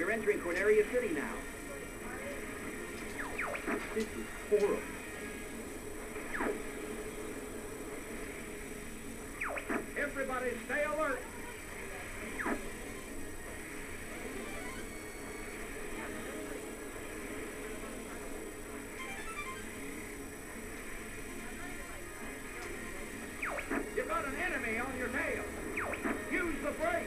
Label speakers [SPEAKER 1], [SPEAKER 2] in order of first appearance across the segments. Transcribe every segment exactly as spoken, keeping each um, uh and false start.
[SPEAKER 1] They're entering Corneria City now. This is horrible. Everybody stay alert. You've got an enemy on your tail. Use the brake.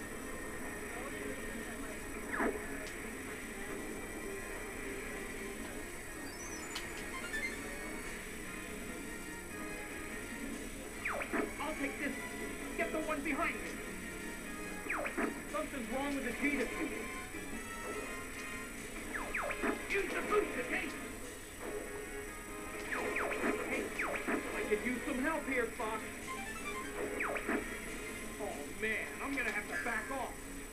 [SPEAKER 1] I'll take this. Get the one behind me. Something's wrong with the Geridesu. Use the boost to take. I could use some help here, Fox. Oh man, I'm gonna have to back off.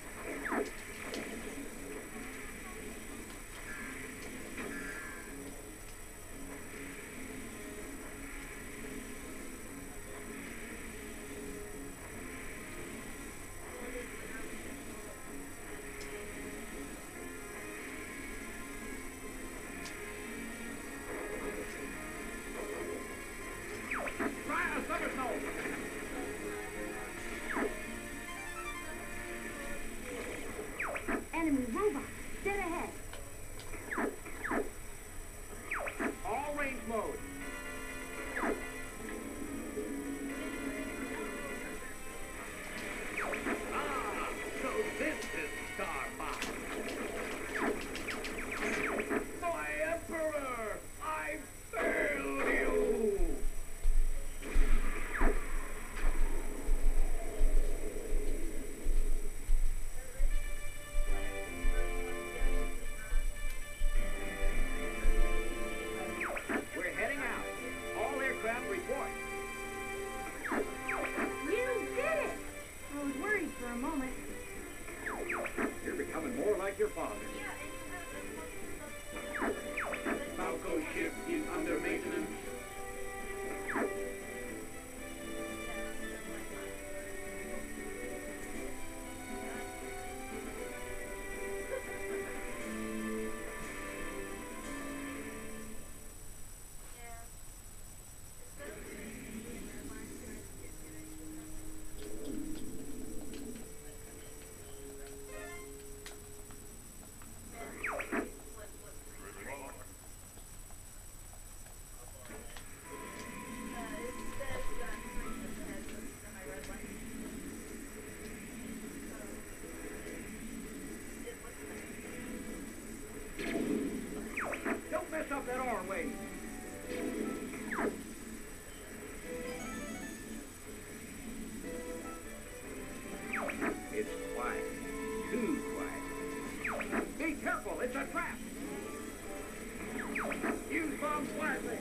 [SPEAKER 2] Enemy robot, dead ahead.
[SPEAKER 1] All range mode. Ah, so this is Starbox. My Emperor, I failed you. Report.
[SPEAKER 2] You did it! I was worried for a moment.
[SPEAKER 1] You're becoming more like your father. Falco's ship is under maintenance. Don't mess up that arm, Wade. It's quiet. Too quiet. Be careful, it's a trap. Use bomb flashlight.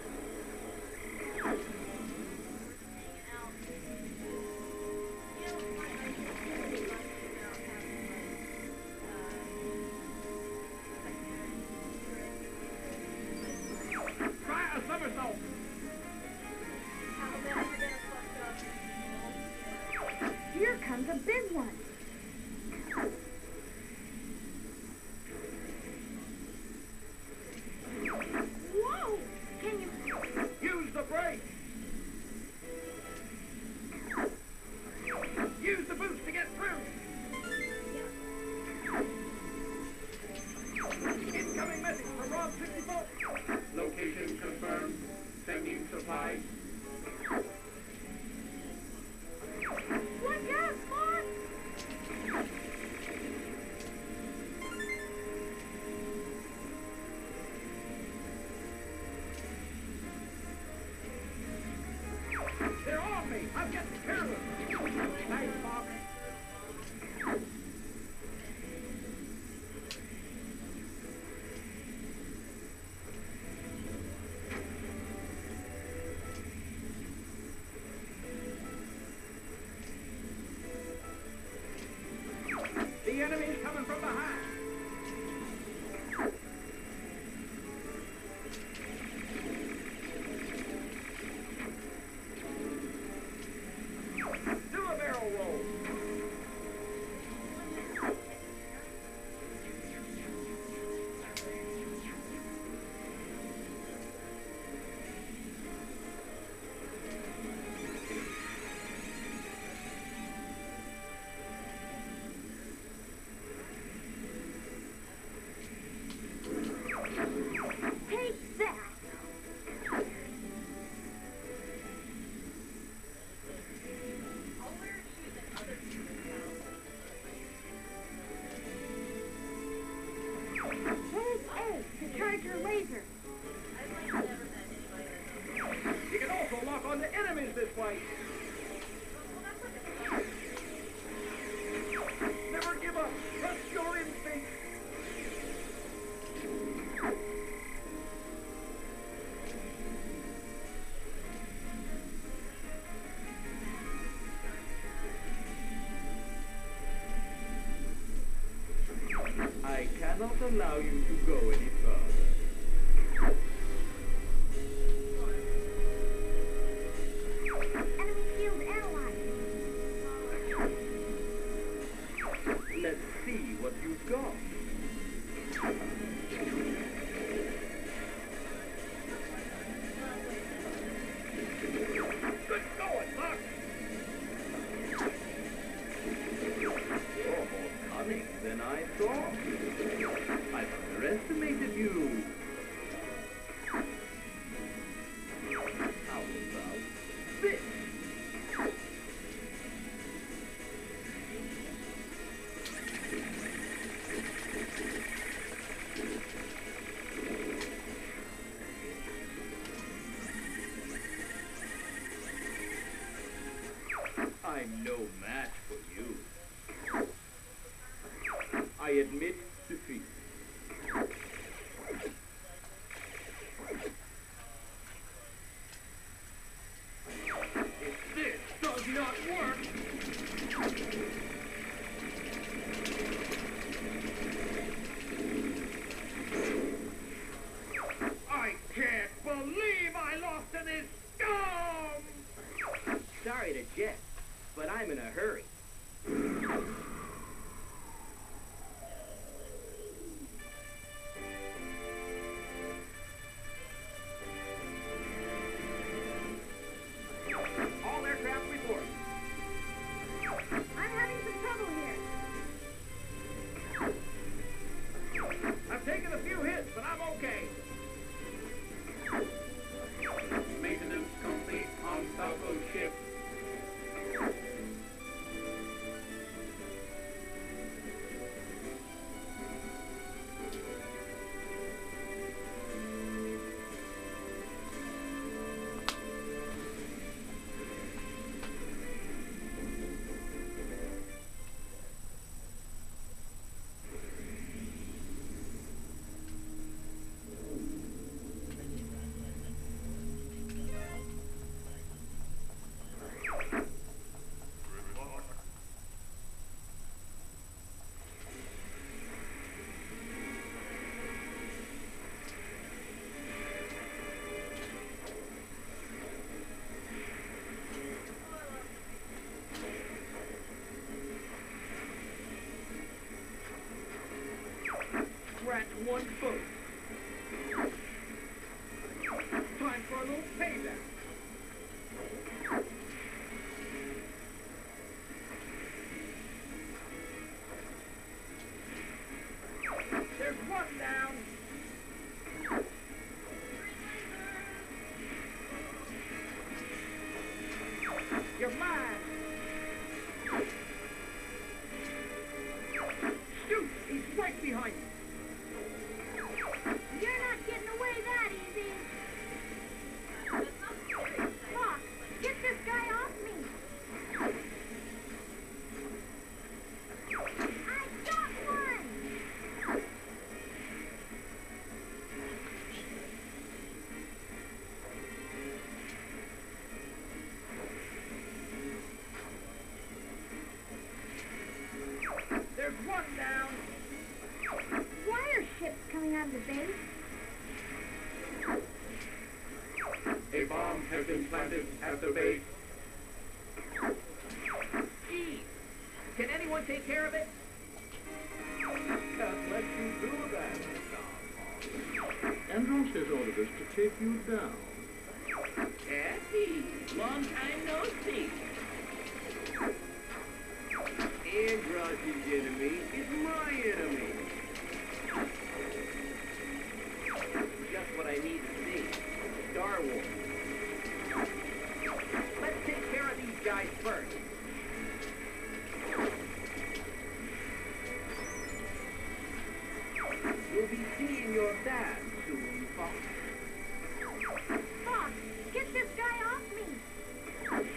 [SPEAKER 1] Try a somersault.
[SPEAKER 2] Here comes a big one. Whoa! Can you...
[SPEAKER 1] Use the brake. Use the boost to get through. Incoming message from Rob sixty-four. Location confirmed. Sending supplies.
[SPEAKER 2] Look out, Fox!
[SPEAKER 1] They're on me! I'm getting careless! Nice, Fox. The enemy's coming from behind. Do a barrel roll. twice. Never give up. Trust your instinct. I cannot allow you to go any further.
[SPEAKER 2] Enemy field analyzed.
[SPEAKER 1] Let's see what you've got. Good going, Mark. You're more cunning than I thought. I've underestimated you. How about this? I'm no match for you. I admit defeat. If this does not work, I can't believe I lost to this scum! Sorry to jest, but I'm in a hurry. All aircraft report.
[SPEAKER 2] I'm having some trouble here.
[SPEAKER 1] I've taken a few hits, but I'm okay. Maintenance complete on Falco ship. Scratch one foot. Time for a little payback. There's one down. You're mine. Shoot! He's right behind you.
[SPEAKER 2] You're not getting away that easy. Fox, get this guy off me. I got one.
[SPEAKER 1] There's one down.
[SPEAKER 2] Why are ships coming out of the base?
[SPEAKER 1] A bomb has been planted at the base. Eve, can anyone take care of it? Can't let you do that.
[SPEAKER 3] Andros has ordered us to take you down.
[SPEAKER 1] Kathy, long time no see. Andros' enemy is my enemy. Just what I need to see. Star Wars. Let's take care of these guys first. You'll be seeing your dad soon, Fox.
[SPEAKER 2] Fox, get this guy off me.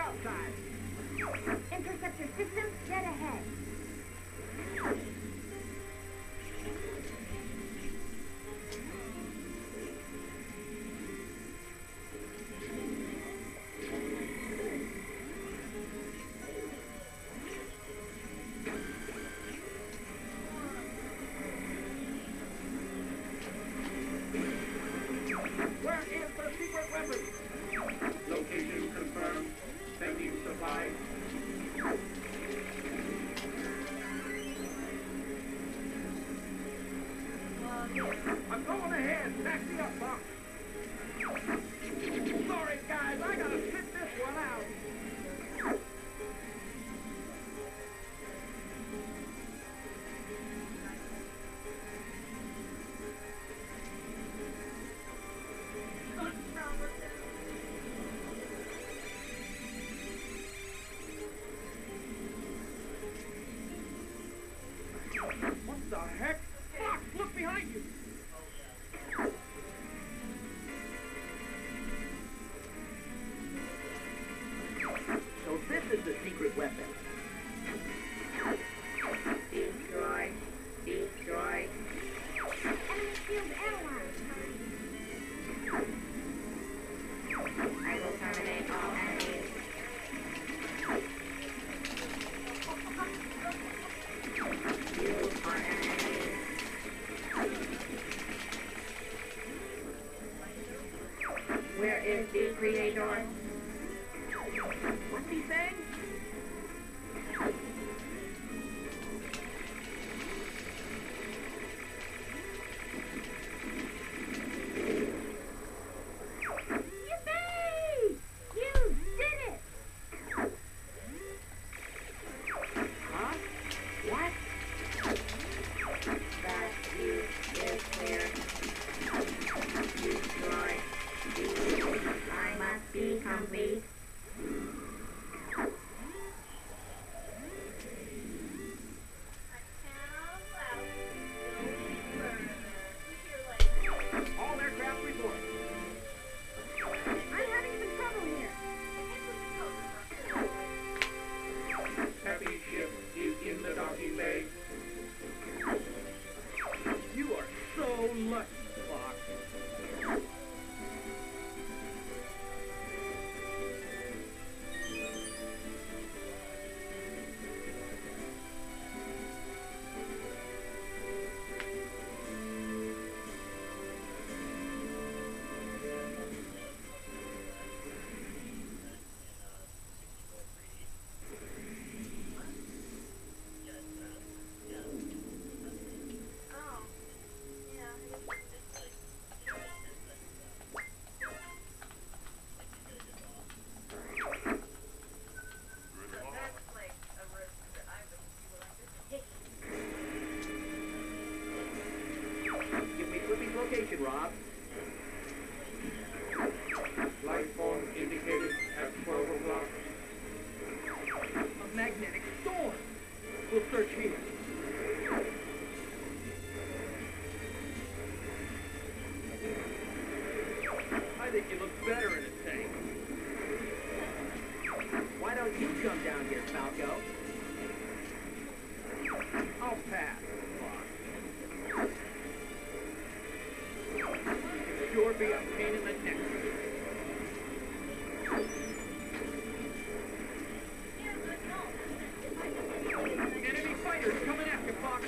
[SPEAKER 1] outside.
[SPEAKER 2] Interceptor system dead ahead.
[SPEAKER 1] Where is the secret weapon? Location confirmed. Sending supplies. I'm going ahead. Back me up, Fox. Sorry, guys. I gotta sit this one out. What the heck? Fox, look behind you! So this is the secret weapon. Destroy. Destroy.
[SPEAKER 2] Enemy shield analyzed.
[SPEAKER 4] I will terminate all enemies. You are enemies. Where is the creator?
[SPEAKER 1] What's he saying?
[SPEAKER 2] Yippee! You did it!
[SPEAKER 1] Huh? What?
[SPEAKER 4] That view is clear. Destroy. I must be complete.
[SPEAKER 1] All aircraft report.
[SPEAKER 2] I'm having some trouble here.
[SPEAKER 1] Happy ship is in the docking bay. You are so lucky, Fox. Give me Flippy's location, Rob. Light form indicated at twelve o'clock. A magnetic storm. We'll search here. I think you look better in a tank. Why don't you come down here, Falco? I'll pass, Fox. It'd sure be a pain in the neck. Enemy fighters coming after Fox.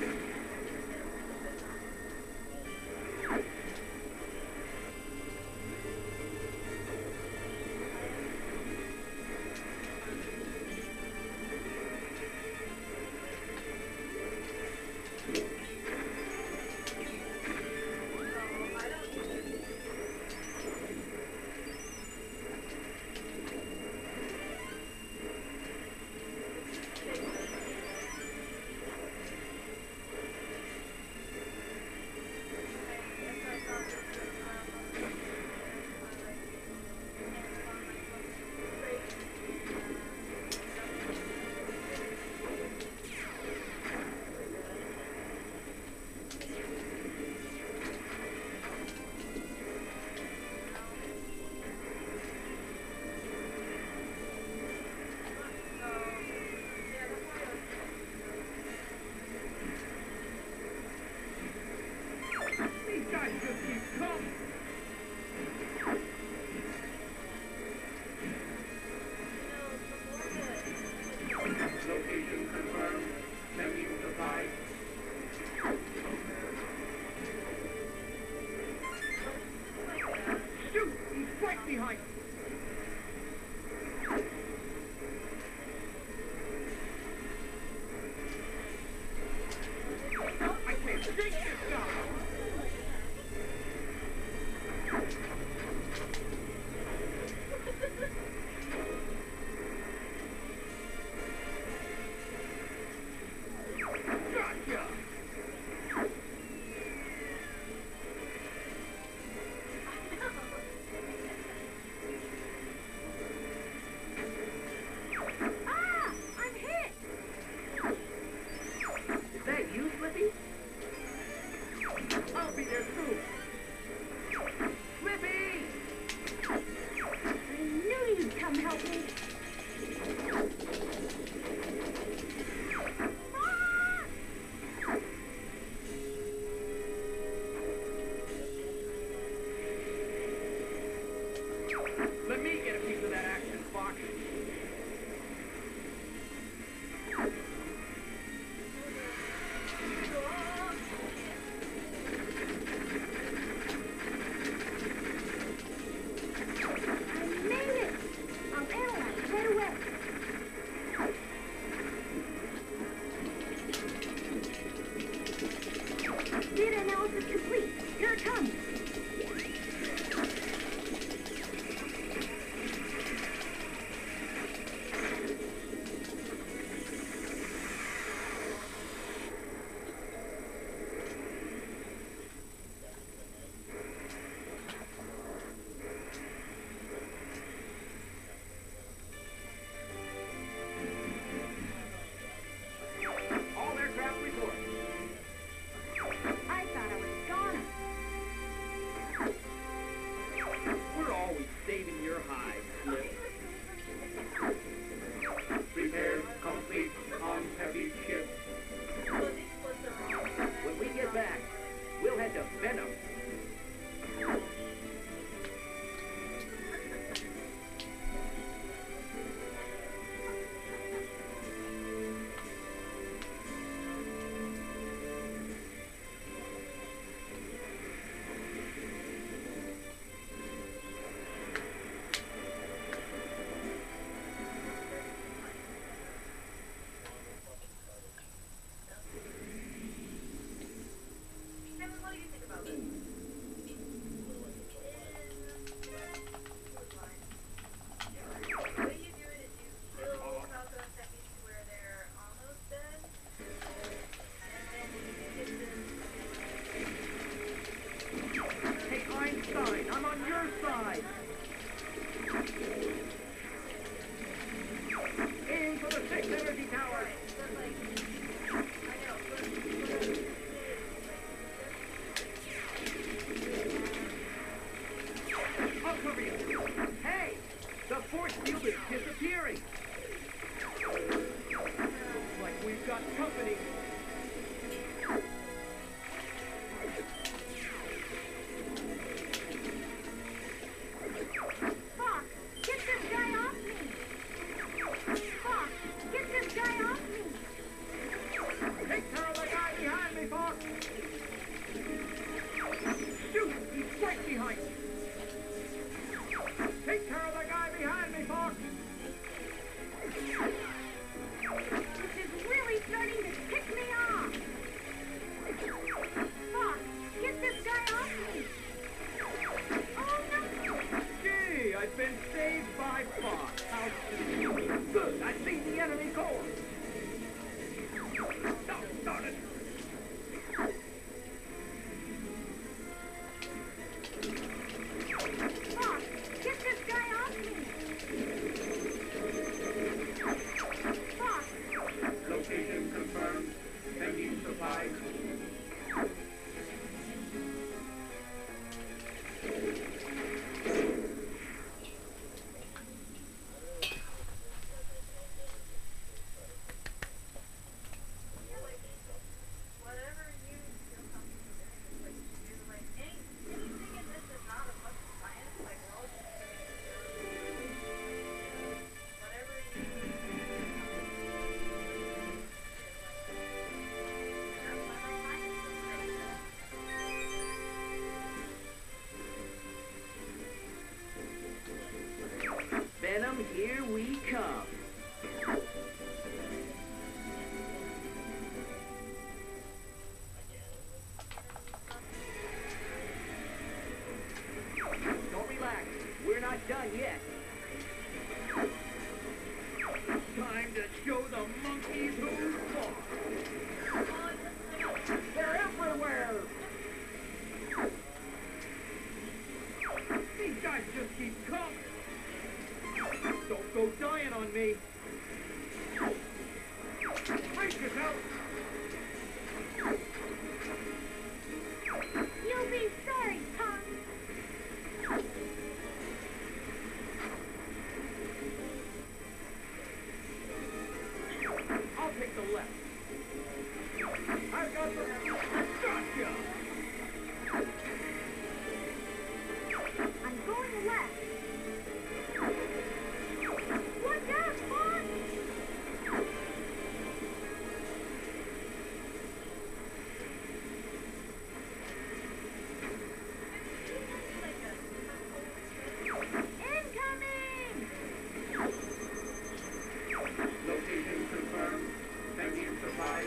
[SPEAKER 1] Location confirmed. Checking device. Shoot! He's right behind us! I can't shake this guy! Time to show the monkeys who's boss. They're everywhere. These guys just keep coming. Don't go dying on me. Brace yourself.
[SPEAKER 2] You'll be sorry, Tom.
[SPEAKER 1] I'll take the left. I've got the... Gotcha!
[SPEAKER 2] I'm going left. Watch out, Tom! Incoming!
[SPEAKER 1] Location confirmed. Pending supplies.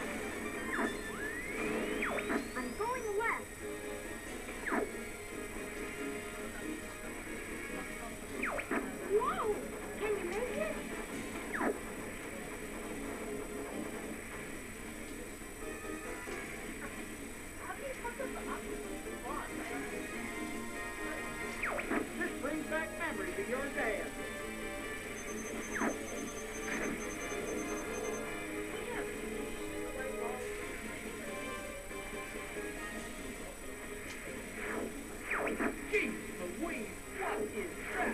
[SPEAKER 2] I'm going left. Whoa! Can you make it?
[SPEAKER 1] This brings back memories of your dad. Jeez Louise, what is that?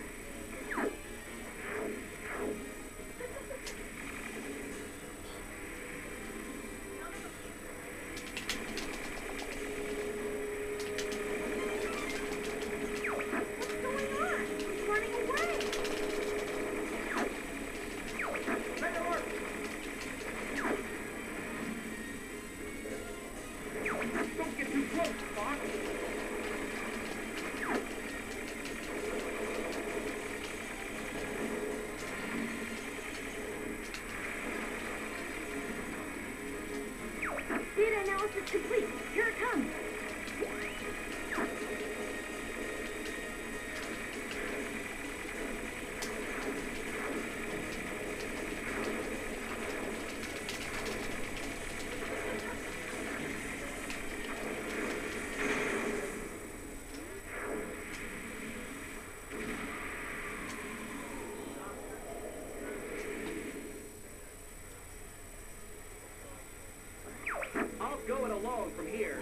[SPEAKER 2] What's going on? He's running away.
[SPEAKER 1] Better work. Don't get too close, Fox.
[SPEAKER 2] Data analysis complete. Here it comes.
[SPEAKER 1] I'll go it alone from here.